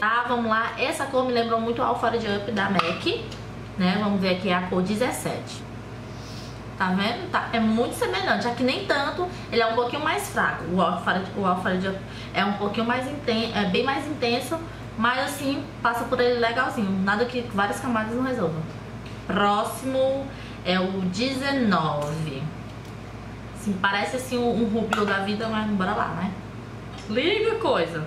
Tá, vamos lá. Essa cor me lembrou muito o Alphalete Up da MAC, né? Vamos ver aqui a cor 17. Tá vendo? Tá, é muito semelhante, aqui nem tanto, ele é um pouquinho mais fraco. O Alphalete Up é um pouquinho mais intenso, é bem mais intenso, mas assim, passa por ele legalzinho. Nada que várias camadas não resolvam. Próximo é o 19. Assim, parece assim um rubio da vida, mas bora lá, né? Liga coisa.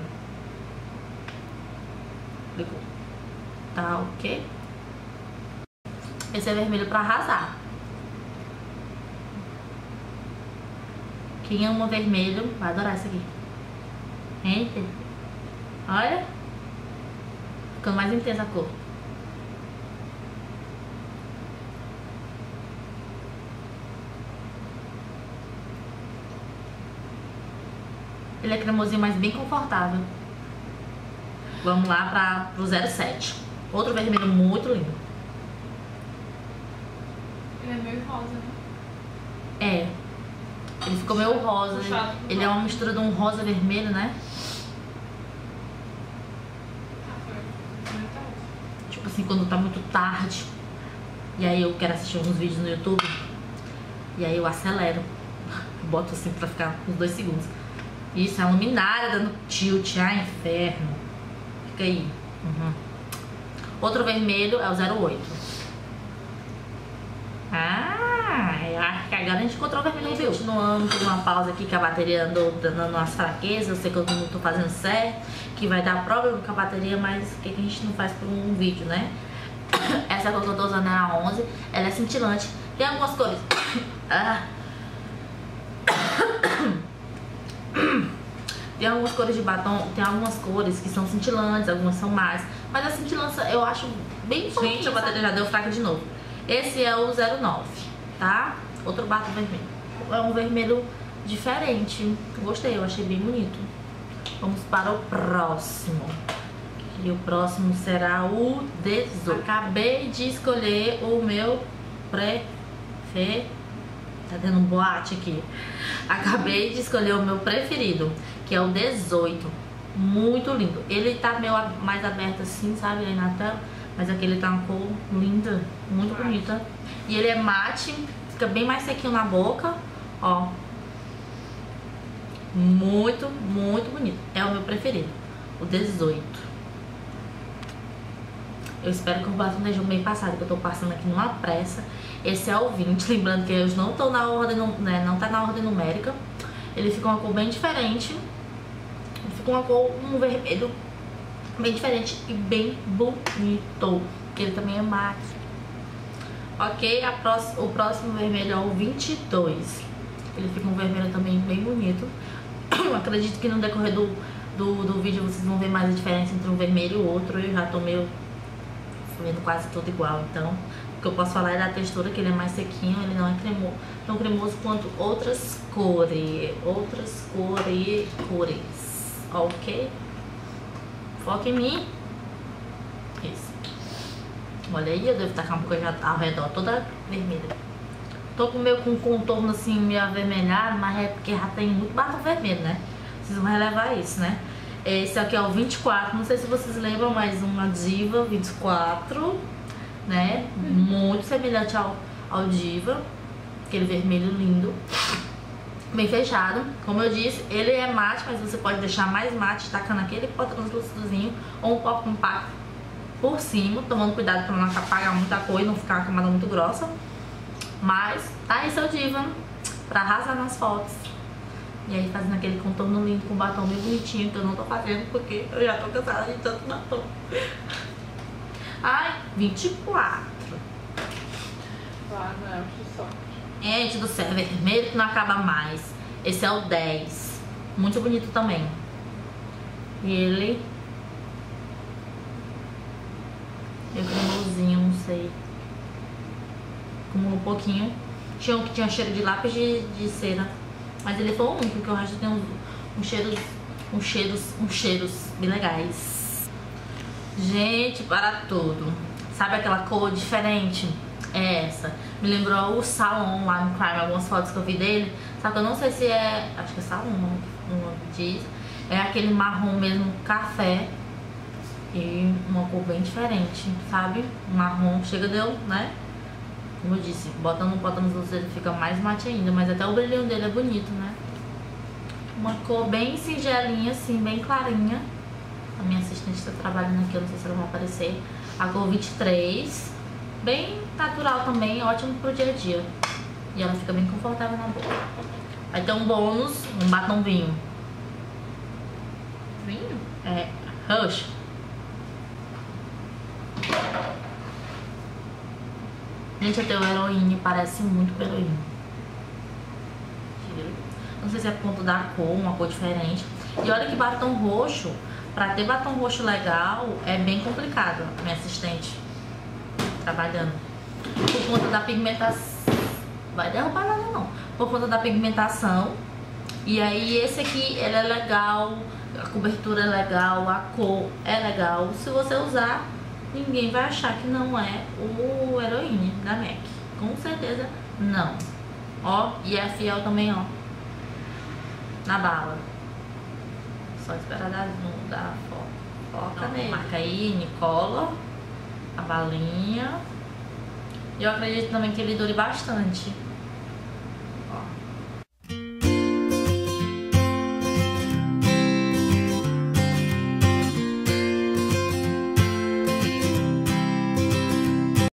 Ligou. Tá ok? Esse é vermelho pra arrasar. Quem ama vermelho vai adorar isso aqui. Gente, olha. Ficando mais intensa a cor. Ele é cremosinho, mas bem confortável. Vamos lá pro 07. Outro vermelho muito lindo. Ele é meio rosa, né? É. Ele ficou meio rosa. Ele é uma mistura de um rosa vermelho, né? Tipo assim, quando tá muito tarde. E aí eu quero assistir uns vídeos no YouTube. E aí eu acelero. Boto assim pra ficar uns 2 segundos. Isso, a luminária dando tilt. Ai, inferno. Fica aí. Outro vermelho é o 08. Eu acho que agora a gente encontrou o vermelho no viu. Continuando com uma pausa aqui que a bateria andou dando umas fraquezas. Eu sei que eu não tô fazendo certo, que vai dar problema com a bateria, mas o que a gente não faz por um vídeo, né? Essa cor que eu tô usando é a 11. Ela é cintilante. Tem algumas cores. Tem algumas cores de batom, tem algumas cores que são cintilantes, algumas são mais. Mas a cintilância eu acho bem pouquinho. Gente, a bateria já deu fraca de novo. Esse é o 09, tá? Outro batom vermelho. É um vermelho diferente. Gostei, eu achei bem bonito. Vamos para o próximo. E o próximo será o 18. Acabei de escolher o meu preferido. Tá tendo um boate aqui. Acabei de escolher o meu preferido, que é o 18. Muito lindo. Ele tá meio mais aberto assim, sabe? Aí na tela. Mas aqui ele tá uma cor linda, muito bonita. E ele é mate, fica bem mais sequinho na boca, ó. Muito, muito bonito. É o meu preferido, o 18. Eu espero que o batom esteja bem passado, que eu tô passando aqui numa pressa. Esse é o 20, lembrando que eu não tô na ordem, né, não tá na ordem numérica. Ele fica uma cor bem diferente. Ele fica uma cor, um vermelho bem diferente e bem bonito. Ele também é mate. Ok, o próximo vermelho é o 22. Ele fica um vermelho também bem bonito. Eu acredito que no decorrer do vídeo vocês vão ver mais a diferença entre um vermelho e o outro. Eu já tô meio vendo quase tudo igual, então o que eu posso falar é da textura, que ele é mais sequinho, ele não é tão cremoso quanto outras cores. Ok? Foca em mim. Isso. Olha aí, eu devo tacar um pouco já ao redor, toda vermelha. Tô meio com um contorno assim, meio avermelhado, mas é porque já tem muito batom vermelho, né? Vocês vão relevar isso, né? Esse aqui é o 24, não sei se vocês lembram, mas uma Diva 24, né? Muito semelhante ao Diva. Aquele vermelho lindo. Bem fechado. Como eu disse, ele é mate, mas você pode deixar mais mate tacando aquele pó translúcidozinho ou um pó compacto por cima, tomando cuidado para não apagar muita cor e não ficar uma camada muito grossa. Mas tá aí seu Diva pra arrasar nas fotos. E aí fazendo aquele contorno lindo com batom bem bonitinho, que eu não tô fazendo porque eu já tô cansada de tanto batom. Ai, 24. Claro, não é o que só. Gente do céu, vermelho que não acaba mais. Esse é o 10. Muito bonito também. E ele é cremosinho, não sei. Acumula um pouquinho. Tinha um que tinha cheiro de lápis de cera. Mas ele foi o único, porque o resto tem uns cheiros bem legais. Gente, para tudo. Sabe aquela cor diferente? É essa. Me lembrou o Salon lá no Crime, algumas fotos que eu vi dele. Só que eu não sei se é... Acho que é Salon, não diz. É aquele marrom mesmo, café. E uma cor bem diferente, sabe? Marrom, chega deu, né? Como eu disse, bota nos outros ele fica mais mate ainda, mas até o brilhinho dele é bonito, né? Uma cor bem singelinha, assim, bem clarinha. A minha assistente está trabalhando aqui, eu não sei se ela vai aparecer. A cor 23, bem natural também, ótimo pro dia a dia. E ela fica bem confortável na boca. Aí tem um bônus, um batom vinho. Vinho? É, Rush. Gente, até o Heroine parece muito com o Heroine. Não sei se é por conta da cor, uma cor diferente. E olha que batom roxo, pra ter batom roxo legal, é bem complicado. A minha assistente trabalhando. Por conta da pigmentação. Vai derrubar nada não. Por conta da pigmentação. E aí esse aqui, ele é legal, a cobertura é legal, a cor é legal. Se você usar, ninguém vai achar que não é o Heroine da MAC. Com certeza não. Ó, e é fiel também, ó. Na bala. Só esperar dar foca nele. Marca aí, Nicola. A balinha. E eu acredito também que ele dure bastante.